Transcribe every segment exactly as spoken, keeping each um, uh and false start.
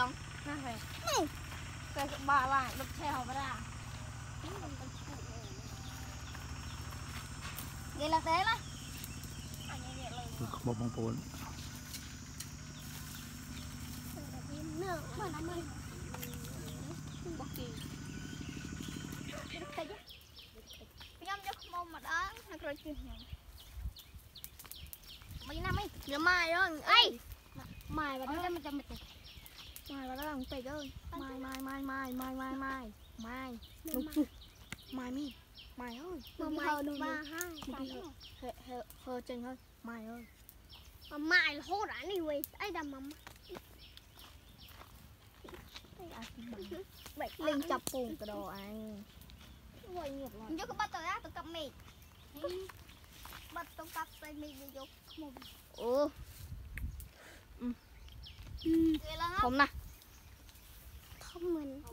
không này cái bà lại đập treo vào ra vậy là thế đó một bông bồn nhâm cho không mà đó nó rồi chuyện mấy năm ấy nhớ mai đó ấy mai vào đó mình cho mình mai vào đó làm tịch ơi mai mai mai mai mai mai mai mai mai mi mai ơi mai ba hai hơ hơ hơ chân thôi mai ơi mai là hô đã đi về ấy đầm mắm linh chập bùn cái đồ anh nhớ cái bắt tôi á tôi cầm mì bắt tôi bắt tay mì đi vô ồ không nè không mình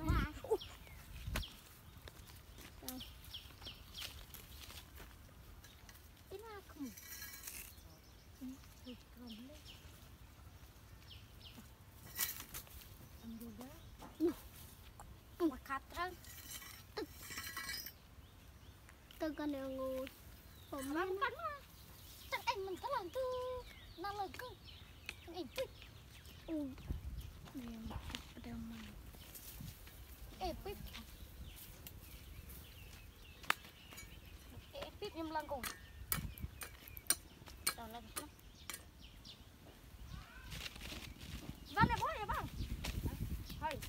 khát trơn từ con đường ngồiผมมันกันมาจังไอ้มันกำลังคือนั่นเลยคือไอ้ปิ๊บอู้เดี๋ยวเดี๋ยวมาไอ้ปิ๊บไอ้ปิ๊บยังลังกูตอนแรกนะบ้านไหนบ้านไหนบ้างเฮ้ย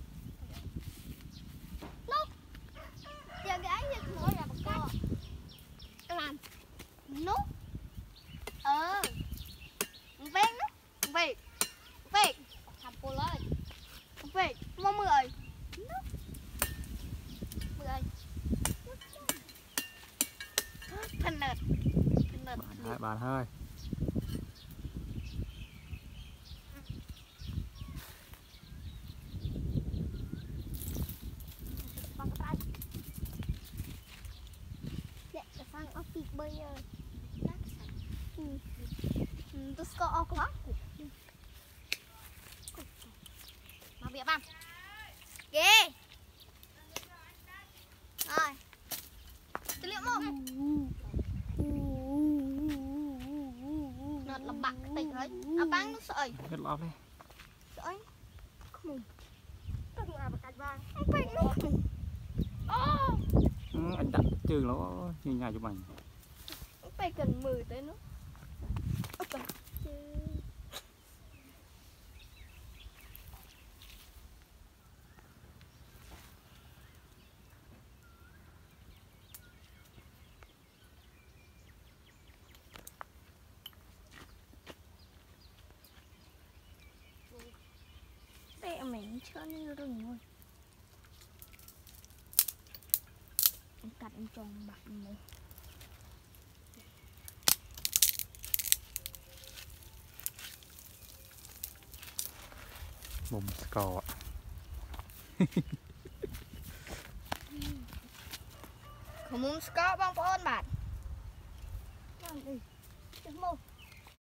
ลูกเดี๋ยวไอ้ยังหัวอย่าบังคับlàm nút ờ ven nút về về thầm cô lấy về mong mười nút mười thân nợt thân nợt hai bạn hơi Ốc vịt bơi ơi ừ. Ừ, tôi có ốc quá mà việc ăn ghê rồi tôi liệu mông nó làm bạc cái tình đấy à băng nó sợi hết lóp đi sợi không tôi làm bạc vàng không phải nó ừ, anh đặt trừ nó như nhà chụp ảnh phải cần mười tới nữa đây mình cho như rừng thôi em cắt em tròn bạc một mồm cò không muốn score băng ôn bạn làm gì chấm một